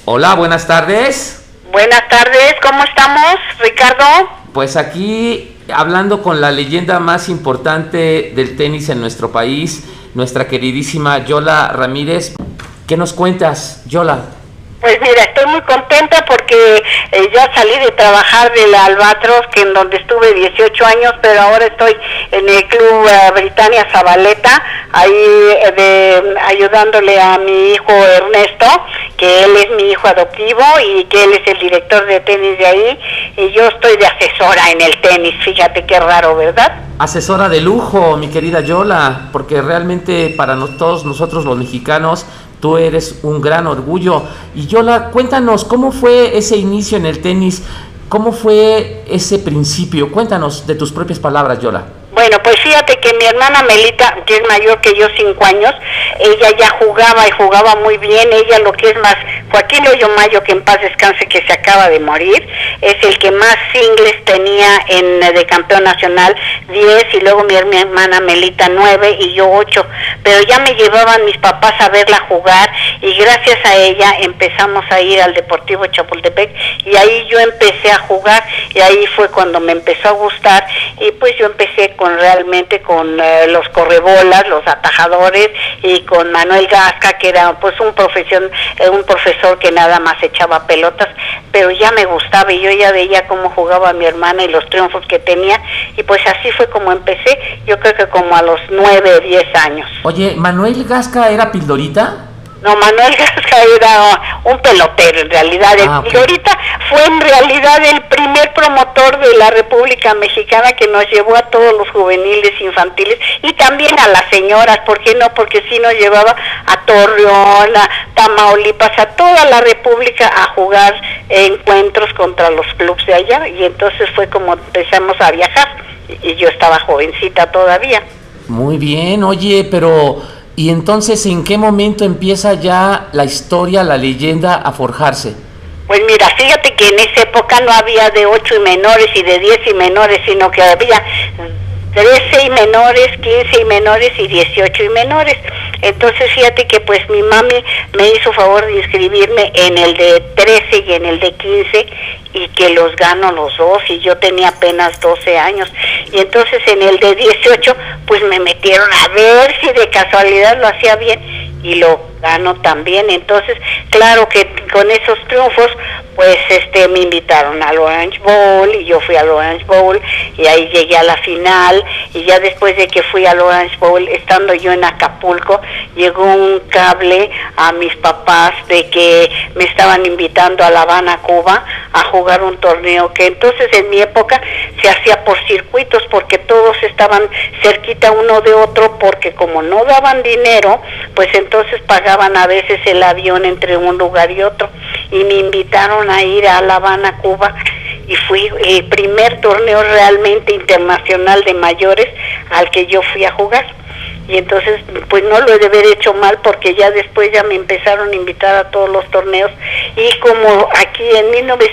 Hola, buenas tardes. Buenas tardes, ¿cómo estamos, Ricardo? Pues aquí hablando con la leyenda más importante del tenis en nuestro país, nuestra queridísima Yola Ramírez. ¿Qué nos cuentas, Yola? Pues mira, estoy muy contenta porque ya salí de trabajar del Albatros, que en donde estuve 18 años, pero ahora estoy en el Club Britannia Zabaleta, ahí ayudándole a mi hijo Ernesto, que él es mi hijo adoptivo y que él es el director de tenis de ahí, y yo estoy de asesora en el tenis, fíjate qué raro, ¿verdad? Asesora de lujo, mi querida Yola, porque realmente para todos nosotros los mexicanos, tú eres un gran orgullo. Y Yola, cuéntanos, ¿cómo fue ese inicio en el tenis? ¿Cómo fue ese principio? Cuéntanos de tus propias palabras, Yola. Bueno, pues fíjate que mi hermana Melita, que es mayor que yo 5 años, ella ya jugaba y jugaba muy bien. Ella, lo que es más, Joaquín Hoyo Mayo, que en paz descanse, que se acaba de morir, es el que más singles tenía de campeón nacional, 10, y luego mi hermana Melita 9 y yo 8, pero ya me llevaban mis papás a verla jugar y gracias a ella empezamos a ir al Deportivo Chapultepec y ahí yo empecé a jugar y ahí fue cuando me empezó a gustar y pues yo empecé realmente con los correbolas, los atajadores y con Manuel Gasca, que era pues un profesor que nada más echaba pelotas, pero ya me gustaba y yo ya veía cómo jugaba mi hermana y los triunfos que tenía y pues así fue como empecé, yo creo que como a los 9 o 10 años. Oye, ¿Manuel Gasca era pildorita? No, Manuel Gasca era un pelotero en realidad. Okay. Y ahorita fue en realidad el primer promotor de la República Mexicana que nos llevó a todos los juveniles, infantiles y también a las señoras. ¿Por qué no? Porque sí nos llevaba a Torreón, a Tamaulipas, a toda la República a jugar encuentros contra los clubes de allá. Y entonces fue como empezamos a viajar. Y yo estaba jovencita todavía. Muy bien, oye, pero... ¿y entonces en qué momento empieza ya la historia, la leyenda a forjarse? Pues mira, fíjate que en esa época no había de 8 y menores y de 10 y menores, sino que había 13 y menores, 15 y menores y 18 y menores. Entonces fíjate que pues mi mami me hizo favor de inscribirme en el de 13 y en el de 15 y que los gano los dos y yo tenía apenas 12 años. Y entonces en el de 18 pues me metieron a ver si de casualidad lo hacía bien y lo gano también. Entonces claro que con esos triunfos pues me invitaron al Orange Bowl y yo fui al Orange Bowl y ahí llegué a la final y ya después de que fui al Orange Bowl, estando yo en Acapulco, llegó un cable a mis papás de que me estaban invitando a La Habana, Cuba, a jugar un torneo que entonces en mi época se hacía por circuitos porque todos estaban cerquita uno de otro porque como no daban dinero, pues entonces pagaban a veces el avión entre un lugar y otro y me invitaron a ir a La Habana, Cuba y fui el primer torneo realmente internacional de mayores al que yo fui a jugar. Y entonces pues no lo he de haber hecho mal porque ya después ya me empezaron a invitar a todos los torneos y como aquí en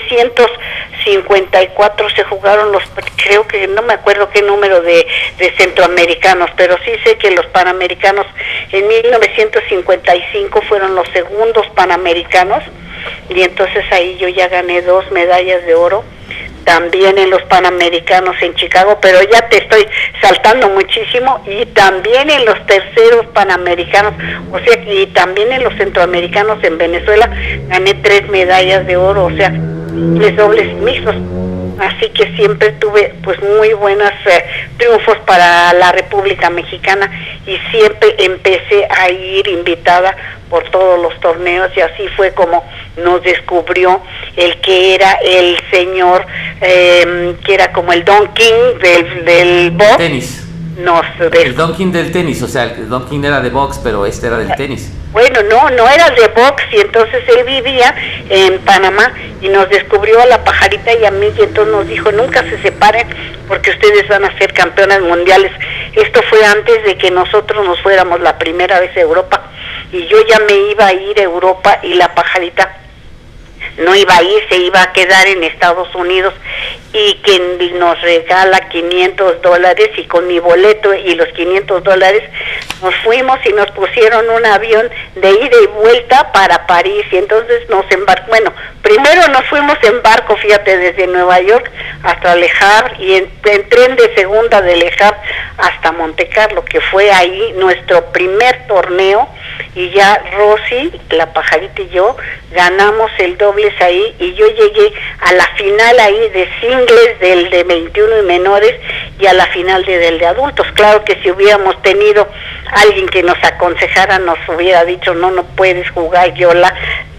1954 se jugaron creo que no me acuerdo qué número de centroamericanos, pero sí sé que los panamericanos en 1955 fueron los segundos panamericanos y entonces ahí yo ya gané 2 medallas de oro. También en los Panamericanos en Chicago, pero ya te estoy saltando muchísimo, y también en los terceros Panamericanos, o sea, y también en los Centroamericanos en Venezuela, gané 3 medallas de oro, o sea, dobles mixtos. Así que siempre tuve pues muy buenos triunfos para la República Mexicana y siempre empecé a ir invitada por todos los torneos y así fue como nos descubrió el que era el señor que era como el Don King del box. Tenis. No, el Don King del tenis, o sea, el Don King era de box, pero este era del tenis. Bueno, no era de box y entonces él vivía en Panamá y nos descubrió a la Pajarita y a mí y entonces nos dijo, nunca se separen porque ustedes van a ser campeonas mundiales. Esto fue antes de que nosotros nos fuéramos la primera vez a Europa y yo ya me iba a ir a Europa y la Pajarita no iba a ir, se iba a quedar en Estados Unidos y que nos regala $500 y con mi boleto y los $500 nos fuimos y nos pusieron un avión de ida y vuelta para París y entonces nos embarcamos, bueno, primero nos fuimos en barco, fíjate, desde Nueva York hasta Le Havre y en tren de segunda de Le Havre hasta Monte Carlo, que fue ahí nuestro primer torneo y ya Rosy, la pajarita y yo ganamos el dobles ahí y yo llegué a la final ahí de singles del de 21 y menores y a la final del de adultos. Claro que si hubiéramos tenido alguien que nos aconsejara nos hubiera dicho no puedes jugar Yola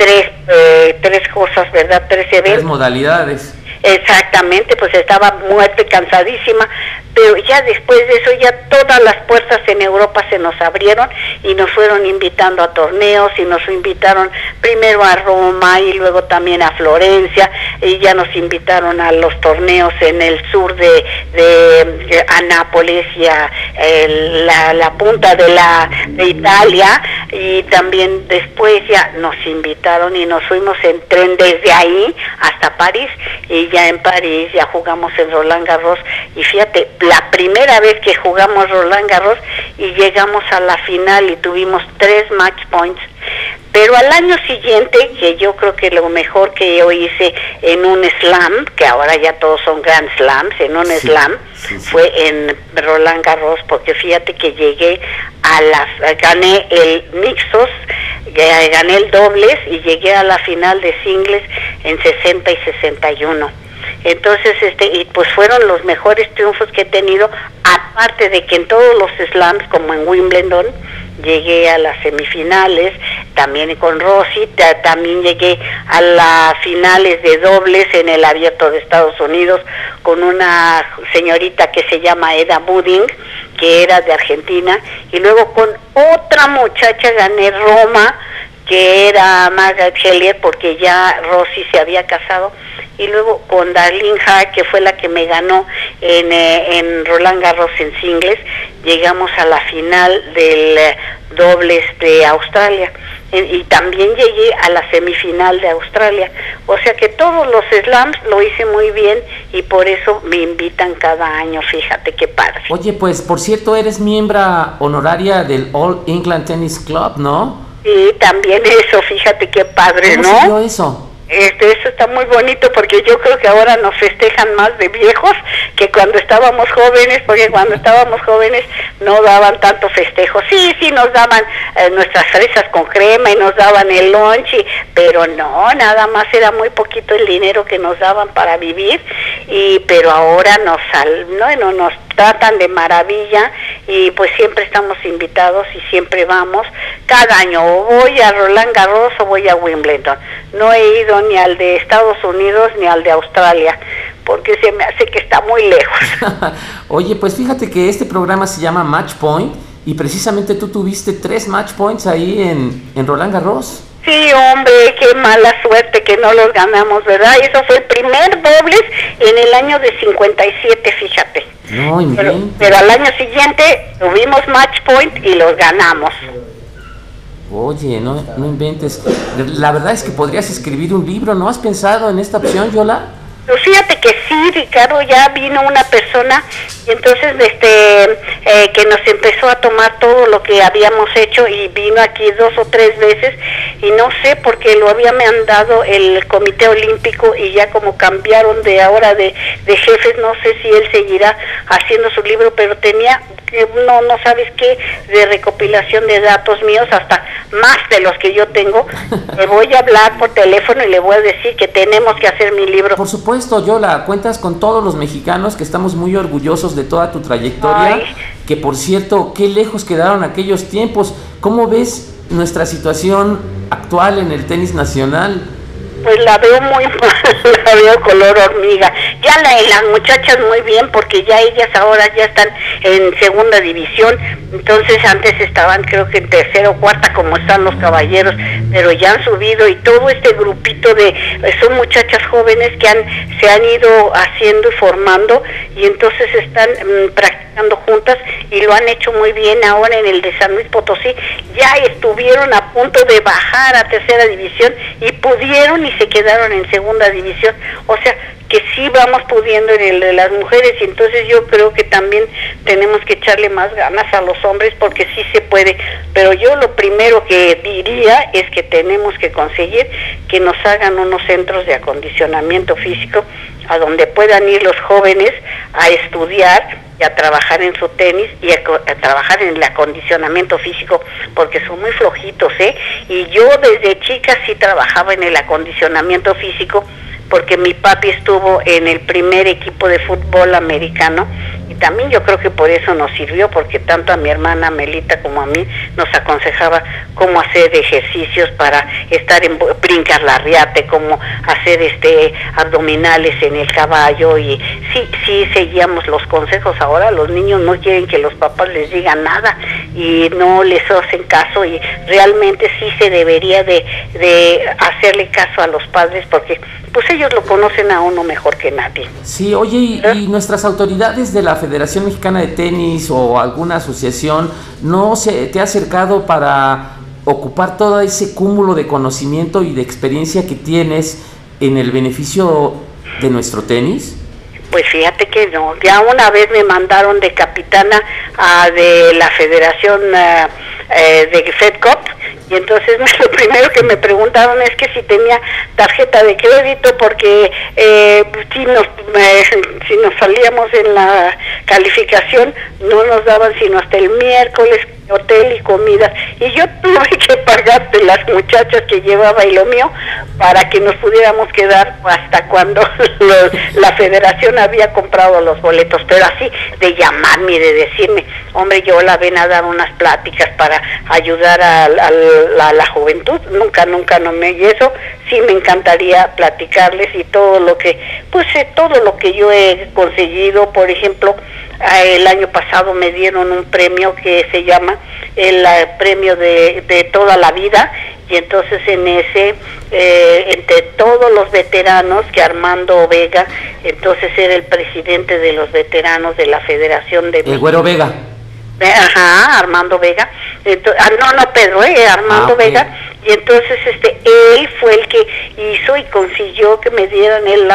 tres cosas, ¿verdad? Tres eventos. Tres modalidades. Exactamente, pues estaba muerta y cansadísima, pero ya después de eso ya todas las puertas en Europa se nos abrieron y nos fueron invitando a torneos y nos invitaron primero a Roma y luego también a Florencia y ya nos invitaron a los torneos en el sur a Nápoles y a la punta de Italia y también después ya nos invitaron y nos fuimos en tren desde ahí hasta París y ya en París ya jugamos en Roland Garros y fíjate, la primera vez que jugamos Roland Garros y llegamos a la final y tuvimos 3 match points, pero al año siguiente, que yo creo que lo mejor que yo hice en un slam, que ahora ya todos son Grand Slams, en un slam, fue en Roland Garros, porque fíjate que llegué gané el mixtos, gané el dobles y llegué a la final de singles en 60 y 61. Entonces, y pues fueron los mejores triunfos que he tenido, aparte de que en todos los slams, como en Wimbledon, llegué a las semifinales, también con Rosy, también llegué a las finales de dobles en el Abierto de Estados Unidos con una señorita que se llama Eda Budding, que era de Argentina, y luego con otra muchacha gané Roma, que era Margaret Hellier, porque ya Rosy se había casado, y luego con Darlene Hart, que fue la que me ganó en Roland Garros en singles, llegamos a la final del dobles de Australia, y también llegué a la semifinal de Australia, o sea que todos los slams lo hice muy bien, y por eso me invitan cada año, fíjate qué padre. Oye, pues por cierto, eres miembro honoraria del All England Tennis Club, ¿no? Sí, también eso, fíjate qué padre, ¿Cómo ¿no? se dio eso? Eso está muy bonito porque yo creo que ahora nos festejan más de viejos que cuando estábamos jóvenes, porque cuando estábamos jóvenes no daban tanto festejo. Sí, nos daban nuestras fresas con crema y nos daban el lunch, pero no, nada más era muy poquito el dinero que nos daban para vivir, pero ahora nos tratan de maravilla y pues siempre estamos invitados y siempre vamos. Cada año o voy a Roland Garros o voy a Wimbledon. No he ido ni al de Estados Unidos ni al de Australia porque se me hace que está muy lejos. Oye, pues fíjate que este programa se llama Match Point y precisamente tú tuviste 3 match points ahí en Roland Garros. Sí, hombre, qué mala suerte que no los ganamos, ¿verdad? Eso fue el primer dobles en el año de 57, fíjate. No, pero al año siguiente tuvimos match point y los ganamos. Oye, no inventes. La verdad es que podrías escribir un libro, ¿no? ¿Has pensado en esta opción, Yola? Pues fíjate que sí, Ricardo, ya vino una persona y entonces que nos empezó a tomar todo lo que habíamos hecho y vino aquí 2 o 3 veces y no sé porque lo había mandado el Comité Olímpico y ya como cambiaron de ahora de jefes, no sé si él seguirá haciendo su libro, pero tenía no sabes qué, de recopilación de datos míos, hasta más de los que yo tengo. Le voy a hablar por teléfono y le voy a decir que tenemos que hacer mi libro. Por supuesto, Yola, cuentas con todos los mexicanos que estamos muy orgullosos de toda tu trayectoria. Ay. Que por cierto, qué lejos quedaron aquellos tiempos. ¿Cómo ves nuestra situación actual en el tenis nacional? Pues la veo muy mal, la veo color hormiga. Ya las muchachas muy bien, porque ya ellas ahora ya están en segunda división, entonces antes estaban creo que en tercera o cuarta como están los caballeros, pero ya han subido y todo este grupito son muchachas jóvenes que se han ido haciendo y formando y entonces están practicando juntas y lo han hecho muy bien. Ahora en el de San Luis Potosí ya estuvieron a punto de bajar a tercera división y pudieron y se quedaron en segunda división. O sea, que sí vamos pudiendo en el de las mujeres, y entonces yo creo que también tenemos que echarle más ganas a los hombres porque sí se puede, pero yo lo primero que diría es que tenemos que conseguir que nos hagan unos centros de acondicionamiento físico a donde puedan ir los jóvenes a estudiar y a trabajar en su tenis y a trabajar en el acondicionamiento físico, porque son muy flojitos, y yo desde chica sí trabajaba en el acondicionamiento físico, porque mi papi estuvo en el primer equipo de fútbol americano, y también yo creo que por eso nos sirvió, porque tanto a mi hermana Melita como a mí nos aconsejaba cómo hacer ejercicios para estar en brincar la riate, cómo hacer abdominales en el caballo, y sí seguíamos los consejos. Ahora los niños no quieren que los papás les digan nada y no les hacen caso, y realmente sí se debería de hacerle caso a los padres, porque pues ellos lo conocen a uno mejor que nadie. Sí, oye, y nuestras autoridades de la Federación Mexicana de Tenis o alguna asociación no se te ha acercado para ocupar todo ese cúmulo de conocimiento y de experiencia que tienes en el beneficio de nuestro tenis? Pues fíjate que no, ya una vez me mandaron de capitana de la Federación de FedCup, y entonces lo primero que me preguntaron es que si tenía tarjeta de crédito, porque si nos salíamos en la calificación no nos daban sino hasta el miércoles hotel y comidas, y yo tuve que pagar de las muchachas que llevaba y lo mío para que nos pudiéramos quedar hasta cuando la federación había comprado los boletos, pero así de llamarme y de decirme, hombre, yo la ven a dar unas pláticas para ayudar a la juventud, nunca no me, y eso sí me encantaría platicarles, y todo lo que yo he conseguido. Por ejemplo, el año pasado me dieron un premio que se llama el premio de toda la vida, y entonces en ese entre todos los veteranos, que Armando Vega entonces era el presidente de los veteranos de la Federación de el Güero Vega. Ajá, Armando Vega. Entonces, no Pedro, Armando Vega. Y entonces él fue el que hizo y consiguió que me dieran el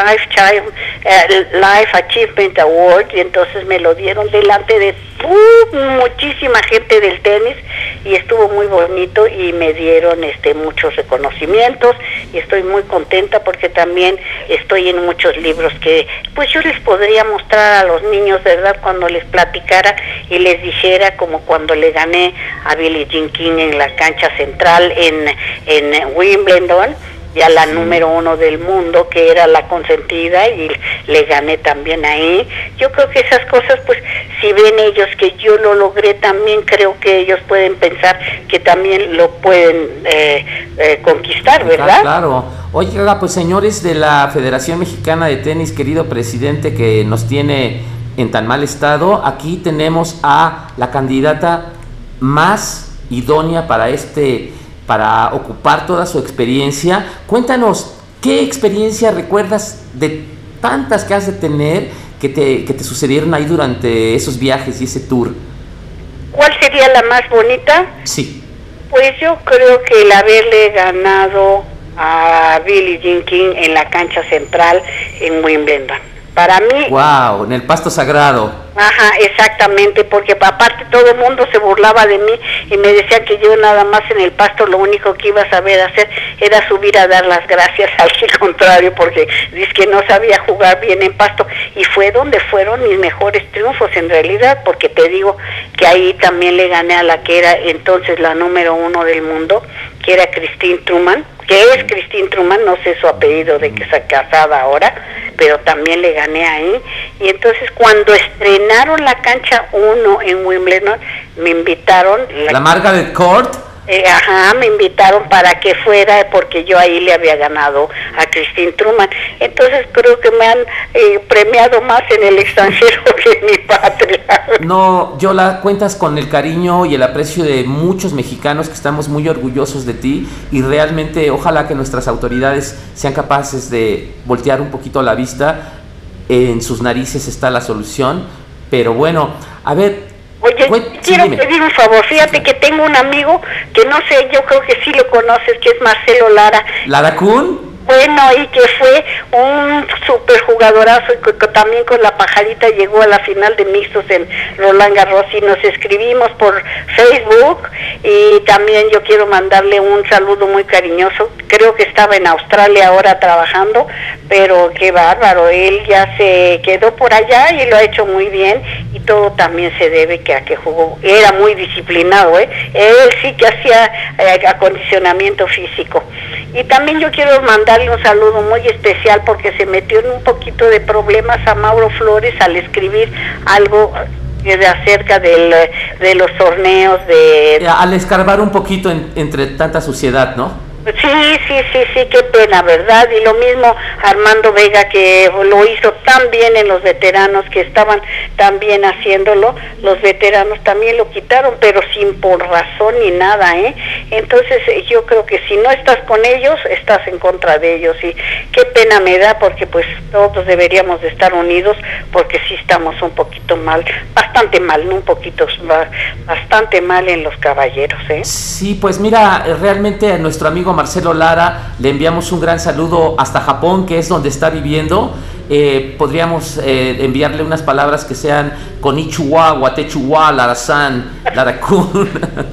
Life Achievement Award, y entonces me lo dieron delante de muchísima gente del tenis, y estuvo muy bonito, y me dieron muchos reconocimientos, y estoy muy contenta porque también estoy en muchos libros que pues yo les podría mostrar a los niños, ¿verdad?, cuando les platicara y les dijera, como cuando le gané a Billie Jean King en la cancha central en Wimbledon, ya la número 1 del mundo, que era la consentida, y le gané también ahí. Yo creo que esas cosas, pues, si ven ellos que yo lo logré, también creo que ellos pueden pensar que también lo pueden conquistar, ¿verdad? Claro. Oiga, pues, señores de la Federación Mexicana de Tenis, querido presidente, que nos tiene en tan mal estado, aquí tenemos a la candidata más idónea para ocupar toda su experiencia. Cuéntanos, ¿qué experiencia recuerdas de tantas que has de tener que te sucedieron ahí durante esos viajes y ese tour? ¿Cuál sería la más bonita? Sí. Pues yo creo que el haberle ganado a Billie Jean King en la cancha central en Wimbledon. Para mí... ¡Wow! En el pasto sagrado. Ajá, exactamente, porque aparte todo el mundo se burlaba de mí y me decía que yo nada más en el pasto lo único que iba a saber hacer era subir a dar las gracias, al contrario, porque dice que no sabía jugar bien en pasto, y fue donde fueron mis mejores triunfos en realidad, porque te digo que ahí también le gané a la que era entonces la número 1 del mundo, que era Christine Truman, que es Christine Truman, no sé su apellido de que está casada ahora, pero también le gané ahí. Y entonces cuando estrenaron la cancha 1 en Wimbledon, me invitaron... ¿La Margaret Court? Me invitaron para que fuera, porque yo ahí le había ganado a Christine Truman. Entonces creo que me han premiado más en el extranjero que en mi patria. No, Yola, cuentas con el cariño y el aprecio de muchos mexicanos que estamos muy orgullosos de ti, y realmente ojalá que nuestras autoridades sean capaces de voltear un poquito la vista. En sus narices está la solución, pero bueno, a ver... Oye, quiero pedir un favor, fíjate que tengo un amigo que no sé, yo creo que sí lo conoces, que es Marcelo Lara. ¿Lara Kun? Bueno, y que fue un super jugadorazo, y que también con la pajarita llegó a la final de mixtos en Roland Garros, y nos escribimos por Facebook. Y también yo quiero mandarle un saludo muy cariñoso. Creo que estaba en Australia ahora trabajando, pero qué bárbaro, él ya se quedó por allá y lo ha hecho muy bien, y todo también se debe que a que jugó, era muy disciplinado, él sí que hacía acondicionamiento físico. Y también yo quiero mandarle un saludo muy especial porque se metió en un poquito de problemas a Mauro Flores al escribir algo acerca de los torneos al escarbar un poquito entre tanta suciedad, ¿no? Sí, qué pena, ¿verdad? Y lo mismo Armando Vega, que lo hizo tan bien en los veteranos, que estaban tan bien haciéndolo, los veteranos también lo quitaron, pero sin por razón ni nada, ¿eh? Entonces yo creo que si no estás con ellos, estás en contra de ellos, y qué pena me da, porque pues todos deberíamos de estar unidos, porque sí estamos un poquito mal, bastante mal, no un poquito, bastante mal en los caballeros, ¿eh? Sí, pues mira, realmente a nuestro amigo Marcelo Lara le enviamos un gran saludo hasta Japón, que es donde está viviendo. Podríamos enviarle unas palabras que sean Konnichiwa, Watechuwa, Lara-san, Lara-kun.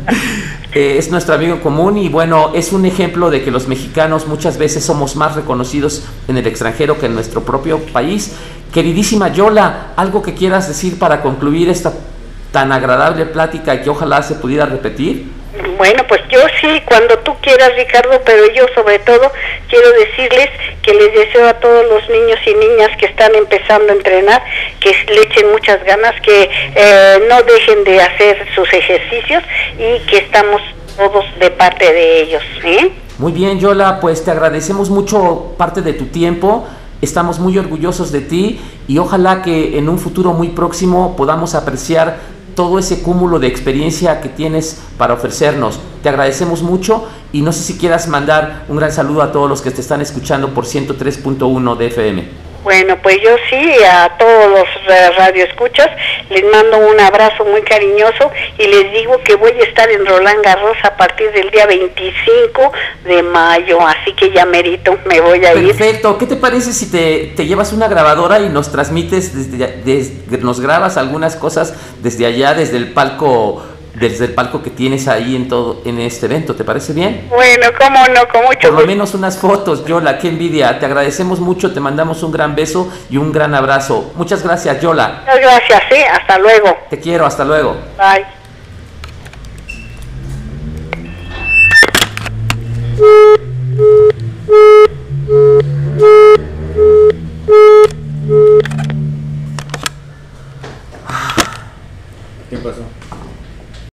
Es nuestro amigo común, y bueno, es un ejemplo de que los mexicanos muchas veces somos más reconocidos en el extranjero que en nuestro propio país. Queridísima Yola, ¿algo que quieras decir para concluir esta tan agradable plática y que ojalá se pudiera repetir? Bueno, pues yo sí, cuando tú quieras, Ricardo, pero yo sobre todo quiero decirles que les deseo a todos los niños y niñas que están empezando a entrenar, que le echen muchas ganas, que no dejen de hacer sus ejercicios, y que estamos todos de parte de ellos, ¿eh? Muy bien, Yola, pues te agradecemos mucho parte de tu tiempo. Estamos muy orgullosos de ti, y ojalá que en un futuro muy próximo podamos apreciar todo ese cúmulo de experiencia que tienes para ofrecernos. Te agradecemos mucho, y no sé si quieras mandar un gran saludo a todos los que te están escuchando por 103.1 de FM. Bueno, pues yo sí, a todos los radioescuchas les mando un abrazo muy cariñoso, y les digo que voy a estar en Roland Garros a partir del día 25 de mayo, así que ya merito, me voy a ir. Perfecto, ¿qué te parece si te llevas una grabadora y nos transmites, nos grabas algunas cosas desde allá, desde el palco que tienes ahí en este evento? ¿Te parece bien? Bueno, cómo no, con mucho gusto. Por lo menos unas fotos, Yola, qué envidia. Te agradecemos mucho, te mandamos un gran beso y un gran abrazo. Muchas gracias, Yola. Muchas gracias, hasta luego. Te quiero, hasta luego. Bye.